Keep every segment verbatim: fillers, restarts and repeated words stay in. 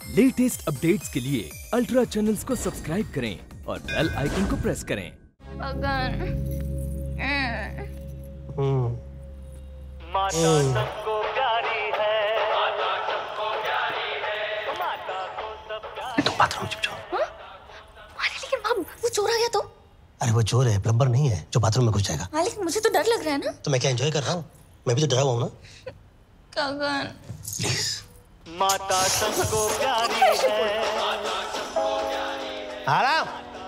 Latest updates के लिए ultra channels को सब्सक्राइब करें और बेल आइकन को प्रेस करें। अगन माता सबको प्यारी है, माता सबको प्यारी है, माता को सब प्यारी। तुम बाथरूम चुप जाओ। अरे लेकिन भाब वो चोर आ गया तो? अरे वो चोर है, प्लम्बर नहीं है जो बाथरूम में घुस जाएगा। हाँ लेकिन मुझे तो डर लग रहा है ना। तो मैं क्या एंजॉय कर रहा हूँ? मैं भी तो डरा हुआ हूँ ना। गगन प्लीज। माता सबको प्यारी है, माता सबको प्यारी है। आराम।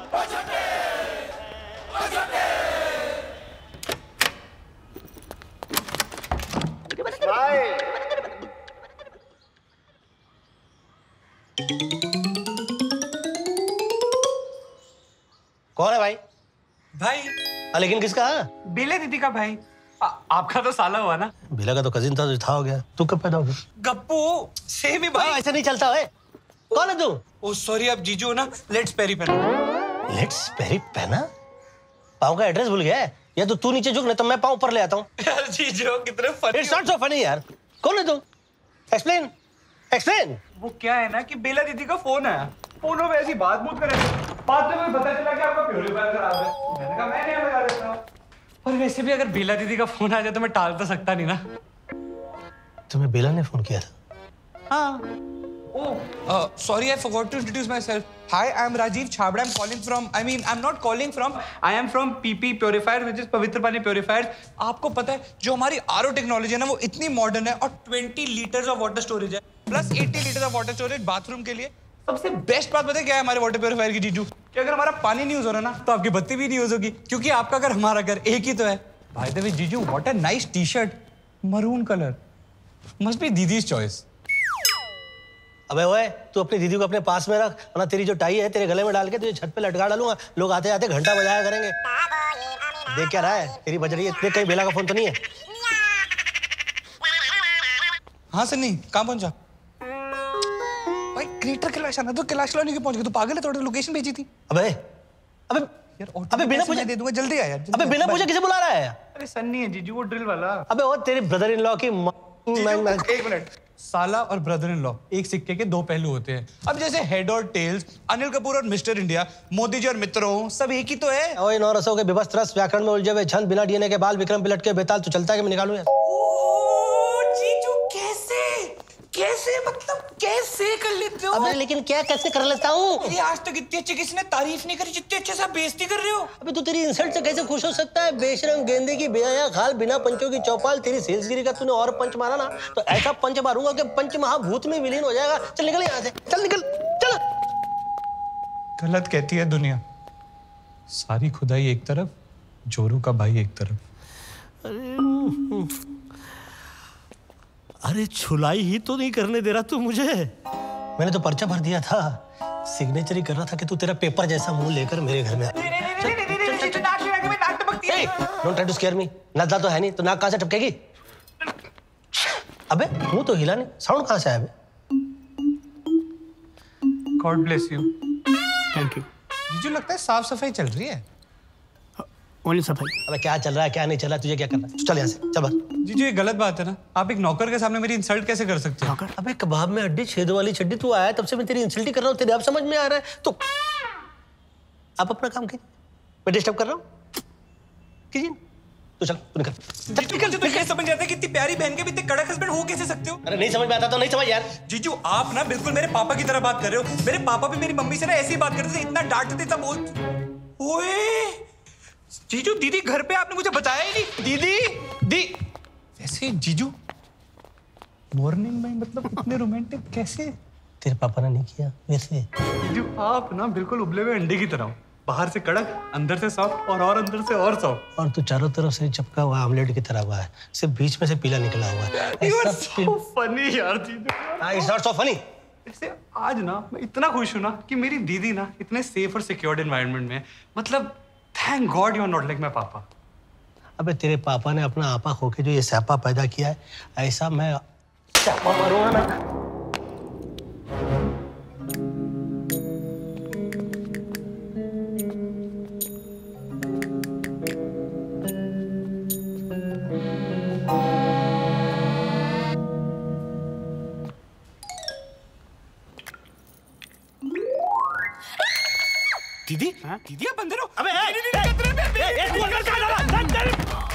कौन है भाई? भाई आ, लेकिन किसका? बेले दीदी का भाई। आ, आपका तो साला हुआ ना। बेला का तो कजिन था, जो था हो गया। तू कब पैदा हो गया? गप्पू सेम ही भाई। ऐसा नहीं चलता है। कौन है तू? ओ सॉरी, आप जीजू हो ना। लेट्स पेरी पहनो। लेट्स पेरी पहना? पाँव का एड्रेस भूल गया है? या तो तू नीचे झुक, नहीं तो मैं पाँव ऊपर ले आता हूँ। यार जीजू कितने funny. It's not so funny यार। कौन है तू? Explain explain. वो क्या है ना कि बेला दीदी का फोन आया। फोन में ऐसी बात मूत करे, बाद में मुझे पता चला कि आपका प्यूरीफायर खराब है। मैंने कहा मैं नहीं लगा देता हूँ। और वैसे भी अगर बेला दीदी का फोन आ जाए तो मैं टाल तो सकता नहीं ना। तुम्हें बेला ने फोन किया था? हाँ। Oh, uh, sorry, I forgot to introduce myself. Hi, I'm Rajiv Chhabra. I'm calling from. I mean, I'm not calling from. I am from P P Purifier, which is पवित्र पानी purifiers. आपको पता है जो हमारी R O टेक्नोलॉजी है ना वो इतनी मॉडर्न है और twenty litres of water storage है plus eighty litres of water storage bathroom के लिए। सबसे बेस्ट बात पता है क्या है हमारे वाटर प्योरीफायर की जीजू? कि अगर हमारा पानी नहीं यूज हो रहा ना तो आपकी बत्ती भी नहीं यूज होगी, क्योंकि आपका घर हमारा घर एक ही तो है। भाई द वे जीजू, what a nice T shirt, maroon colour, must be दीदीज चॉइस। अबे ओए, तू अपनी दीदी को अपने पास में रख, वरना तेरी जो टाई है तेरे गले में डाल के तुझे छत पे लटका डालूंगा। लोग आते आते घंटा बजाया करेंगे। देख क्या रहा है? तेरी बज रही है। देख कहीं बेला का फोन तो नहीं है? हाँ सन्नी, कहाँ पहुंचा? भाई क्रिएटर कैलाश आना तो कैलाश लाने क्यों पहुंच गया? तू पागल है? थोड़ी लोकेशन भेजी थी। अबे अबे यार अबे बिना पूछे दे दूंगा, जल्दी आ यार। अबे बिना पूछे किसे बुला रहा है? अरे सन्नी है जीजू, वो ड्रिल वाला। अबे वो तेरे ब्रदर इन लॉ की म... मैं, मैं... एक मिनट। साला और ब्रदर इन लॉ एक सिक्के के दो पहलू होते हैं। अब जैसे हेड और टेल्स, अनिल कपूर और मिस्टर इंडिया, मोदी जी और मित्रों, सब एक ही तो है। ओए नौ रसों के विवश रस, व्याकरण में उलझे हुए छंद, बिना डीएनए के बाल, विक्रम पिलट के बेताल। तू चलता है कि मैं निकालूं यार? ओ जीजू कैसे कैसे मतलब कैसे कर लेते हो? अबे लेकिन क्या कैसे कर लेता हूँ? ये आज तक इतनी अच्छी किसी ने तारीफ नहीं करी जितने अच्छे से आप बेइज्जती कर रहे हो। अबे तू तेरी इंसल्ट से कैसे खुश हो सकता है? बेशरम गेंदे की बेहया खाल, बिना पंचों की चौपाल। तेरी सेल्सगिरी का तूने और पंच मारा ना तो ऐसा पंच मारूंगा कि पंच महाभूत में विलीन हो जाएगा। चल निकल यहाँ से, चल निकल, चल। गलत कहती है दुनिया। सारी खुदाई एक तरफ, जोरू का भाई एक तरफ। अरे छुलाई ही तो नहीं करने दे रहा तू मुझे। मैंने तो पर्चा भर दिया था, सिग्नेचर ही कर रहा था कि तू तेरा पेपर जैसा मुंह लेकर मेरे घर में आ। Don't try to scare me. नजदा तो है नहीं तो नाक कहां से टपकेगी? अबे मुंह तो हिला नहीं, साउंड कहां से आया? God bless you. Thank you. जीजू लगता है साफ सफाई चल रही है। ओनली सफाई। अबे क्या चल रहा है क्या नहीं चल रहा है, तुझे क्या करना है? चल यहाँ से, चल बस। जीजू ये गलत बात है ना। आप एक नौकर के सामने मेरी इंसल्ट कैसे कर सकते हो? अबे कबाब में हड्डी छेद वाली छड्डी, तू आया तब से मैं तेरी इंसल्ट ही कर रहा हूँ। तेरे अब समझ में आ रहा है तो आप अपना काम कीजिए, मैं डिस्टर्ब कर रहा हूँ। कीजिए तो चल तू निकल। निकल। तो ये समझ जाता है कि इतनी प्यारी बहन के भी इतने कड़क हस्बैंड हो कैसे सकते हो? अरे नहीं समझ में आता तो नहीं समझ यार। जीजू आप ना बिल्कुल मेरे पापा की तरह बात कर रहे हो। मेरे पापा भी मेरी मम्मी से ना ऐसी बात करते थे, इतना डांटते थे सब। ओए जीजू, दीदी घर पे आपने मुझे बताया ही नहीं। दीदी दी वैसे जीजू मॉर्निंग में मतलब इतने रोमांटिक कैसे? तेरे पापा ने नहीं किया वैसे। जीजू आप ना बिल्कुल उबले हुए अंडे की तरह हो, बाहर से कड़क, अंदर से सॉफ्ट और और अंदर से और सॉफ्ट। और तू चारों तरफ से चिपका हुआ आमलेट की तरह हुआ है, सिर्फ बीच में से पीला निकला हुआ है। You are so funny यार जीजू। It's not so funny। ऐसे आज ना मैं इतना खुश हूं ना कि मेरी दीदी ना इतने सेफ और सिक्योर्ड एनवायरनमेंट में है। मतलब thank God you are not like my papa. अबे तेरे पापा ने अपना आपा खो के जो ये स्यापा पैदा किया है, ऐसा मैं स्यापा मारूंगा ना। दीदी हाँ? दीदी आप अंदर हो। अबे ए, दीदी, ए, कतरे में, ए, ए, तू अंदर कहाँ जा रहा है?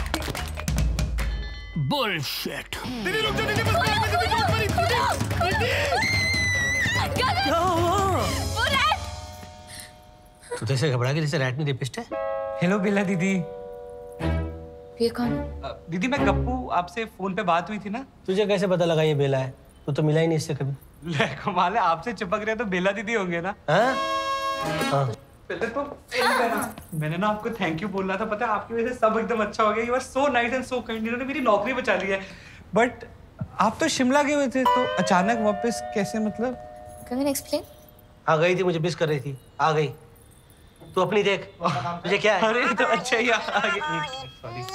बुलशिट। दीदी रुक जाओ, दीदी बस मैं दीदी को मरी, दीदी दीदी क्या हुआ? वो रैट। तू जैसे घबरा के जैसे रैट नहीं रेपिस्ट है। हेलो बेला दीदी। ये कौन? अ, दीदी मैं गप्पू, आपसे फोन पे बात हुई थी ना। तुझे कैसे पता लगा ये बेला है? तू तो मिला ही नहीं इससे कभी। ले कमाल है, आपसे चिपक रहे तो बेला दीदी होंगे ना। हाँ? हाँ। पहले तो मैंने ना आपको थैंक यू बोलना था, पता है आपकी वजह से सब एकदम अच्छा हो गया। You are so nice and so kind, इन्होंने मेरी नौकरी बचा ली है। बट आप तो शिमला गए हुए थे, तो अचानक वापस कैसे, मतलब? Can you explain? आ गई थी, मुझे मिस कर रही थी, आ गई। तू अपनी देख, तुझे क्या है? अरे तो अच्छा ही आगे। सॉरी।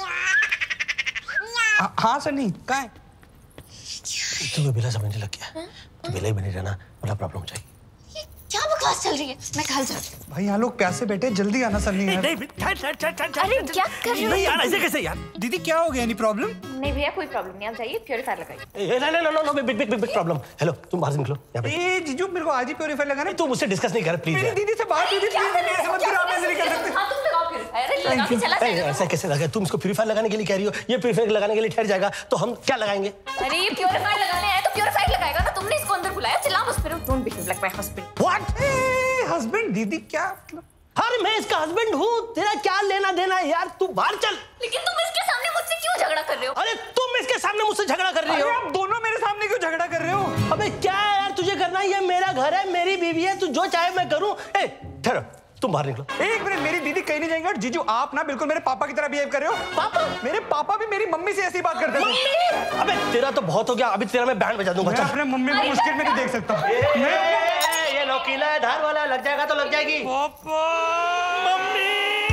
हाँ सनी, कहाँ है? तुम्हें बेला समझने लग गया। तू बेला ही बनी रहना, बड़ा प्रॉब्लम हो जाएगी। ये क्या बकवास चल रही है? मैं घर जाती हूँ। भाई यहाँ लोग प्यासे बैठे, जल्दी आना सनी यार। नहीं ठहर ठहर ठहर ठहर अरे क्या कर रहे हो? नहीं यार, ऐसे कैसे यार? दीदी क्या हो गया? Any problem? नहीं भैया कोई प्रॉब्लम नहीं, आप जाइए प्योरीफायर लगाइए। ए, नहीं नहीं नहीं, big big big big problem. Hello, तुम बाहर से निकलो यहाँ पे। ए जीजू मेरे को आज ही प्योरीफायर लगाना। तू मुझसे डिस्कस नहीं कर प्लीज। मेरी दीदी से बात हुई थी, प्लीज दीदी ऐसे मत करो, आप ऐसे नहीं कर सकते। हाँ तुम लगाओ प्योरीफायर, लगा के चला जाएगा। ऐसा कैसे लगा? तुम इसको प्यूरीफायर लगाने के लिए कह रही हो, ये प्यूरीफायर लगाने के लिए ठहर जाएगा, तो हम क्या लगाएंगे? अरे ये प्योरीफायर लगाने आया तो प्योरीफायर लगाएगा ना, तुमने इसको अंदर बुलाया। चिल्ला मत फिर, don't behave like my husband. What? Husband दीदी क्या मतलब? अरे मैं इसका हस्बैंड हूँ, तेरा क्या लेना देना है यार? तू बाहर चल। लेकिन तुम इसके सामने मुझसे क्यों झगड़ा कर रहे हो? अरे तुम इसके सामने मुझसे झगड़ा कर रही हो। अरे आप दोनों मेरे सामने क्यों झगड़ा कर रहे हो? अबे क्या है यार, तुझे करना है, ये मेरा घर है, मेरी बीवी है, तू जो चाहे मैं करूँ। ए ठहरो, तुम बाहर निकलो। एक मिनट, मेरी दीदी कहीं नहीं जाएंगे। और जीजू आप ना बिल्कुल मेरे पापा की तरह बिहेव कर रहे हो। पापा? मेरे पापा भी मेरी मम्मी से ऐसी बात करते थे। मम्मी? अबे तेरा तो बहुत हो गया, अभी तेरा मैं बैंड बजा दूंगा। मैं चल। अपने मम्मी को मुश्किल में नहीं देख सकता। ए, ये नोकीला है, धार वाला, लग जाएगा तो लग जाएगी। मम्मी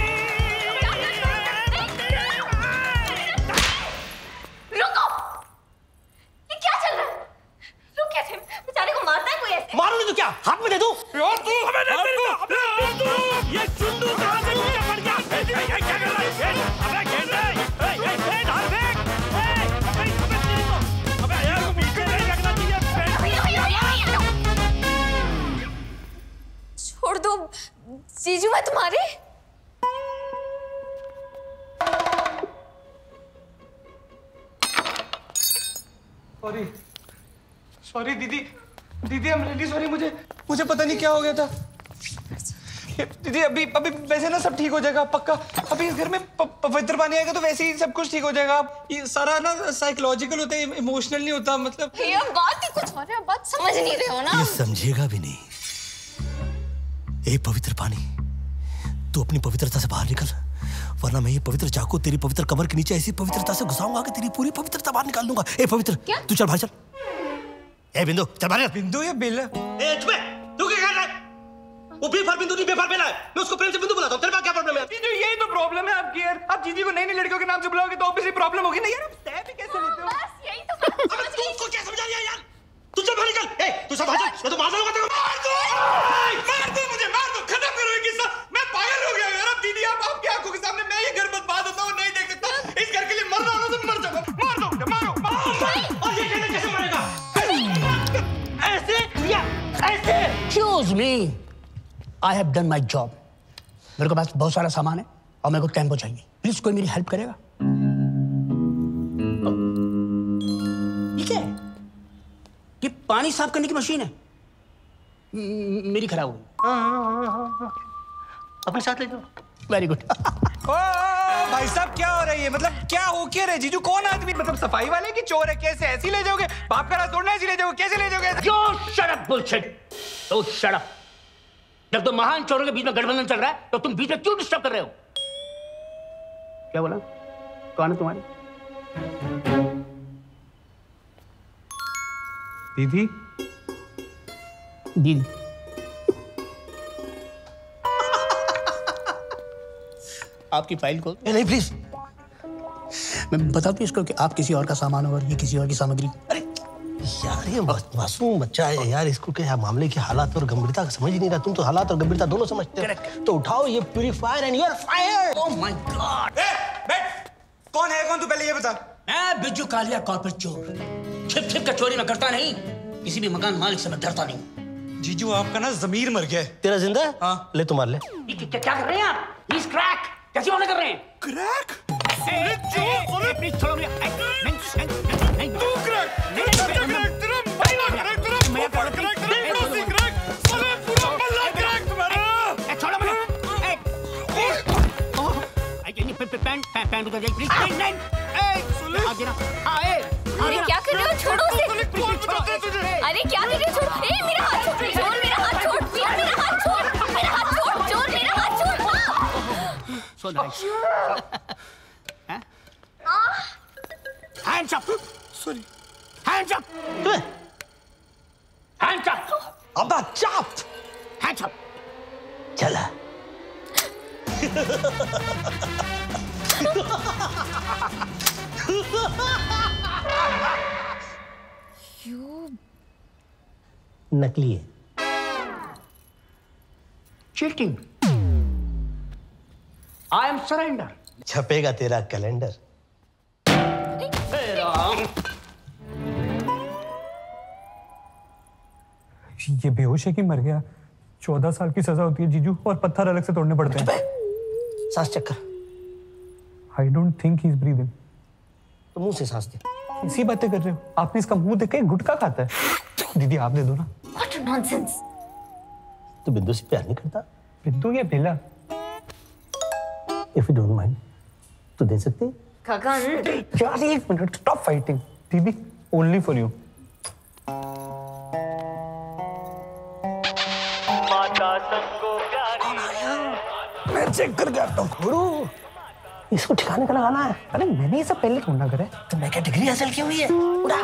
रुको, ये क्या चल रहा है? रुक कैसे? बेचारे को मारना है कोई ऐसे? मारू नहीं तो क्या, हाथ में दे दूं? यार तू हमें नहीं मिलता। अबे तू ये चुन्नू कहां से नीचे पड़ गया? ये ये क्या कर रहा है? अबे खेल रहा है। ए ए ए धार फेंक। ए अबे अबे तेरी तो अबे यार वो पीछे नहीं लगना चाहिए। भैया भैया भैया छोड़ दो जीजू, मैं तुम्हारी। सॉरी सॉरी दीदी, दीदी आई एम रियली सॉरी। मुझे मुझे पता नहीं क्या हो गया था। दीदी अभी अभी वैसे ना सब ठीक हो जाएगा पक्का। अभी इस घर में प- पवित्र पानी आएगा तो वैसे ही सब कुछ ठीक हो जाएगा। ये सारा ना साइकोलॉजिकल होता है, इमोशनल नहीं होता। मतलब भैया बात ही कुछ और है, बात समझ नहीं रहे हो ना। ये समझेगा भी नहीं। ए पवित्र पानी, तू अपनी पवित्रता से बाहर निकल, वरना मैं ये पवित्र चाकू तेरी पवित्र कमर के नीचे ऐसी पवित्रता से घुसाऊंगा कि तेरी पूरी पवित्रता बाहर निकाल दूंगा। ए पवित्र, तू चल बाहर चल। ए बिंदु, चल बाहर। बिंदु या बेला? ए चुप है, तू क्या कर रहा है? वो बेफार बिंदु नहीं, बेफार बेला है। मैं उसको प्रेम से बिंदु बुलाता हूँ, तेरे पास क्या प्रॉब्लम है? जीजू यही तो प्रॉब्लम है आपकी यार। आप जीजी को नई नई लड़कियों के नाम से बुलाओगे तो ऑब्वियसली प्रॉब्लम होगी ना यार। आप तय भी कैसे लेते हो? बस यही तो बात अबे समझ तू गई। उसको क्या समझा रही है यार? तू चल बाहर निकल। ए तू सब बाहर चल, मैं तो मार दूंगा तेरे को। मार दो, मार दो मुझे, मार दो, खत्म करो ये किस्सा। मैं पागल हो गया यार। अब दीदी आप आपकी आंखों के सामने मैं ये घर बर्बाद होता हूँ, नहीं देख सकता। इस घर के लिए मर रहा हूँ तो मर जाऊंगा। मार दो मुझे, मारो मारो। और ये कहने कैसे मरेगा? ऐसे या ऐसे? Excuse me, I have done my job. मेरे को पास बहुत सारा सामान है और मेरे को टेम्पो चाहिए। प्लीज कोई मेरी हेल्प करेगा? ये क्या है? ये पानी साफ करने की मशीन है। म- मेरी खराब हुई। अपने साथ ले जाओ। Very good. ओ भाई साहब क्या हो रहा है ये? मतलब क्या हो क्या रहे? जीजू कौन आदमी? मतलब सफाई वाले की चोर है? कैसे ऐसी ले जाओगे? बाप का राज तोड़ना ऐसी ले जाओगे? कैसे ले जाओगे? You shut up, bullshit. Oh, shut up. जब तो महान चोरों के बीच में गठबंधन चल रहा है तो तुम बीच में क्यों डिस्टर्ब कर रहे हो? क्या बोला? कौन है तुम्हारी? दीदी दीदी। आपकी फाइल को नहीं प्लीज। मैं बता दूं इसको कि आप किसी और का सामान हो और ये किसी और की सामग्री। अरे यार ये मासूम बच्चा है यार, इसको क्या मामले की हालात और गंभीरता का समझ ही नहीं रहा। तुम तो हालात और गंभीरता दोनों समझते हो। तो उठाओ ये purifier and you are fired. Oh my God. बैठ। कौन है कौन? तू पहले ये बता। मैं बिज्जू कालिया कॉर्पोरेट चोर। छिप छिप कर चोरी मैं करता नहीं, किसी भी मकान मालिक से मैं डरता नहीं। जीजू आपका ना जमीर मर गया है। तेरा जिंदा है? हाँ। ले तुम्हारे ले। ये क्या क्या कर रहे हैं आप? He's crack! कैसी बातें कर रहे हैं? क्रैक प्लीज छोड़ो मुझे। नहीं नहीं तू क्रैक नहीं क्रैक तेरा मल्ला क्रैक तेरा पापा क्रैक तेरा पड़ोसी क्रैक साले पूरा मल्ला क्रैक तुम्हारा। छोड़ो मुझे। पैंट पैंट उधर जाइए प्लीज। नहीं नहीं आगे ना। हाँ ए अरे क्या कर रहे हो? छोड़ो उसे। अरे क्या कर रहे हो? छोड़। ए मेरा हाथ छोड़। छोड़ मेरा हाथ छोड़। यार मेरा हाथ छोड़। मेरा हाथ छोड़। छोड़ मेरा हाथ छोड़। So nice. Hands up. Sorry. Hands up. Hands up. अबा चाप। Hands up. चला। You नकली है। Cheating. I am surrender. छपेगा तेरा कैलेंडर। ये बेहोश है कि मर गया? चौदह साल की सजा होती है जीजू, और पत्थर अलग से तोड़ने पड़ते हैं। सांस चक्कर। I don't think he is breathing. तो मुंह से सांस दे। इसी बातें कर रहे हो? आपने इसका मुंह देख के गुटखा खाता है। दीदी आप दे दो ना। What nonsense. तो बिंदु से प्यार नहीं करता? बिंदु या बेला? If you don't mind, तो दे सकते? गगन यार एक मिनट, स्टॉप फाइटिंग। दीदी ओनली फॉर यू। माता सबको प्यारी है। मैं चेक करके आता हूँ। गुरु, इसको ठिकाने का लगाना है। अरे मैंने ये सब पहले ढूंढना करे। तो मैं क्या डिग्री हासिल की हुई है? उड़ा।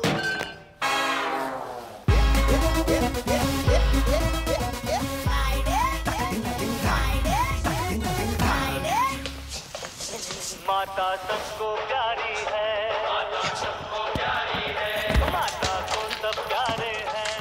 माता सबको प्यारी है। माता सबको प्यारी है। माता को सब प्यारे हैं।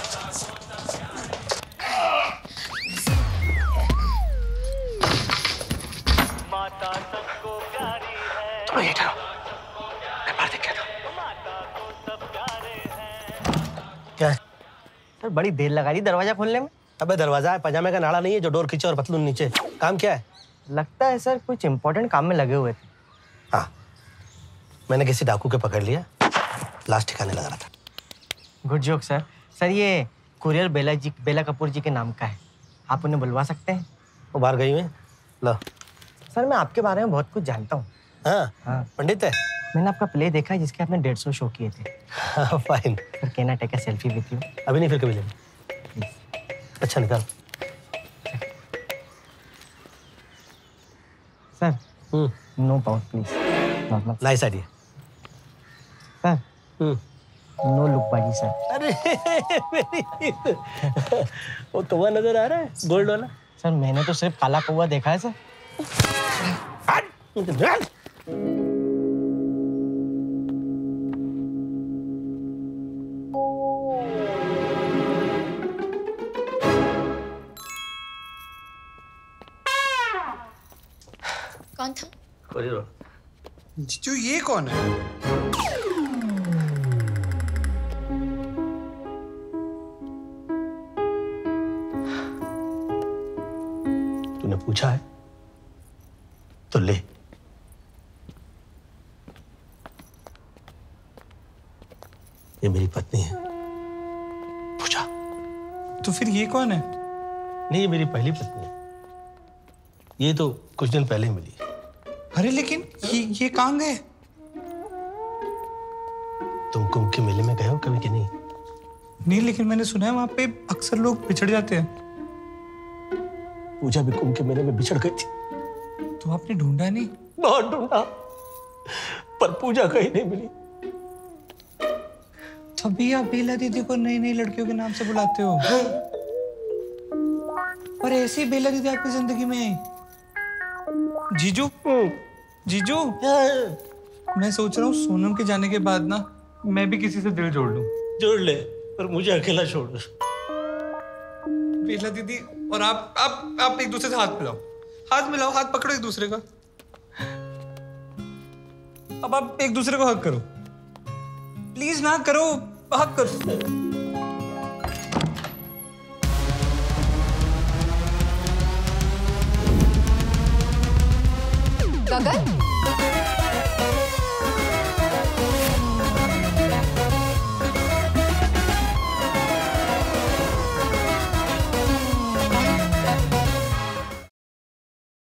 माता सबको प्यारी है। तो ये ठहरो। मैं बाहर देख के आता हूँ। माता को सब प्यारे हैं। क्या है? सर बड़ी देर लगा दी दरवाजा खोलने में। अबे दरवाजा है, पजामे का नाड़ा नहीं है जो डोर खींचे और पतलून नीचे। काम क्या है? लगता है सर कुछ इम्पोर्टेंट काम में लगे हुए थे। हाँ, मैंने किसी डाकू के पकड़ लिया। लास्ट ठिकाने लगा रहा था। Good joke sir. सर ये कुरियर बेला जी बेला कपूर जी के नाम का है, आप उन्हें बुलवा सकते हैं? वो बाहर गई हुई है। लो। सर मैं आपके बारे में बहुत कुछ जानता हूँ। हाँ, हाँ। पंडित है। मैंने आपका प्ले देखा है जिसके आपने डेढ़ सौ शो किए थे। हाँ, fine. Sir can I take a selfie with you? अभी नहीं, फिर कभी लेंगे। अच्छा निकाल। Sir hmm, no pout please. Normal. Nice idea. Sir hmm. No लुकबाजी सर। अरे मेरी वो कौवा नजर आ रहा है, गोल्ड वाला। सर मैंने तो सिर्फ काला कौवा देखा है सर। कौन था? जीजू ये कौन है? तूने पूछा है तो ले। ये मेरी पत्नी है, पूछा। तो फिर ये कौन है? नहीं, ये मेरी पहली पत्नी है। ये तो कुछ दिन पहले मिली। अरे लेकिन ये ये कहाँ गए? तुम कुंभ के मेले में गए हो कभी कि नहीं? नहीं, लेकिन मैंने सुना है वहां पे अक्सर लोग बिछड़ जाते हैं। पूजा भी कुंभ के मेले में बिछड़ गई थी। तो आपने ढूंढा नहीं? बहुत ढूंढा, पर पूजा कहीं नहीं मिली। तभी आप बेला दीदी को नई नई लड़कियों के नाम से बुलाते हो। और ऐसी बेला दीदी आपकी जिंदगी में आई। जीजू, जीजू, मैं सोच रहा हूँ सोनम के जाने के बाद ना मैं भी किसी से दिल जोड़ लूं। जोड़ ले, पर मुझे अकेला छोड़। बेला दीदी और आप आप आप एक दूसरे से हाथ मिलाओ, हाथ मिलाओ, हाथ पकड़ो एक दूसरे का। अब आप एक दूसरे को हक करो, प्लीज ना करो, हक करो। गगन